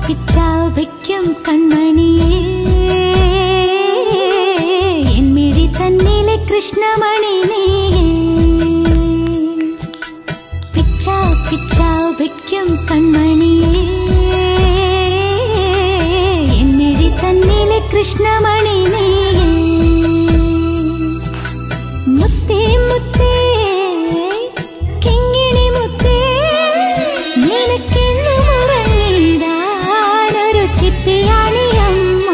പിച്ചാവയ്ക്കും കൺമണിയേ N മിഴി തന്നിലെ കൃഷ്ണമണി നീയേ പിച്ചാവയ്ക്കും കൺമണിയേ N മിഴി തന്നിലെ കൃഷ്ണമണി നീയേ മുത്തേ മുത്തേ കിങ്ങിണി മുത്തേ നിനക്കെന്നും ഉറങ്ങിടാനൊരു ചിപ്പിയാണി അമ്മ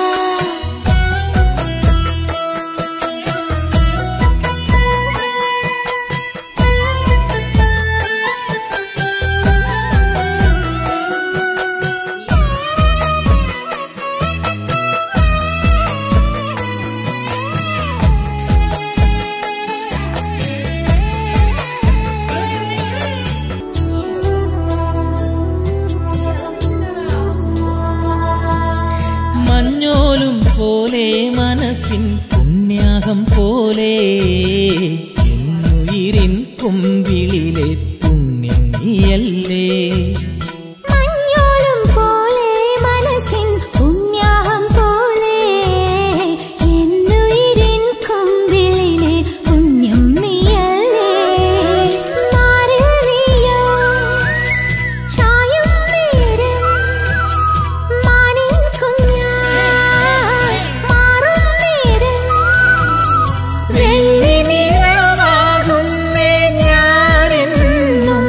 മഞ്ഞോലും പോലെ മനസ്സിൻ പുണ്യാഹം പോലെ എന്നുയിരിൻ കുമ്പിളിലെ പുണ്യം നീയല്ലേ മഞ്ഞോലും പോലെ മനസ്സിൻ പുണ്യാഹം പോലെ എന്നുയിരിൻ കുമ്പിളിലെ പുണ്യം നീയല്ലേ മാറിൽ നീയോ ചായും നേരം മാനിൻ കുഞ്ഞായി മാറും നേരം വെള്ളി നിലവാകുന്നേ ഞാനെന്നും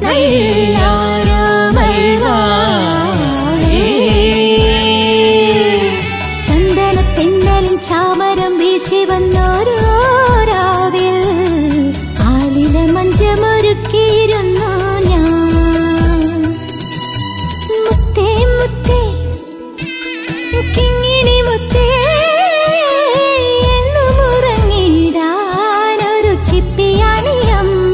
ചന്ദനത്തെന്നലും ചാമരം വീശി വന്നോരോ രാവിൽ ആലില മഞ്ചമൊരുക്കിയിരുന്നു ഞാൻ മുത്തേ മുത്തേ കിങ്ങിണി മുത്തേ എന്നും ഉറങ്ങിടാനൊരു ചിപ്പിയാണി അമ്മ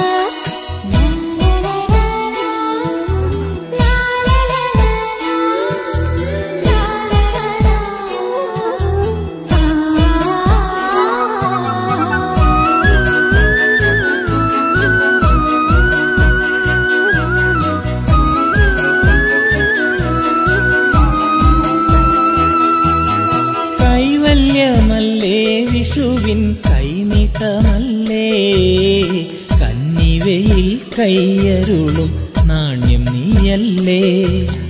കൈവല്യമല്ലേ വിഷുവിൻ കൈനീട്ടമല്ലേ കന്നിവയിൽ കയ്യരുളും നാണ്യം നീയല്ലേ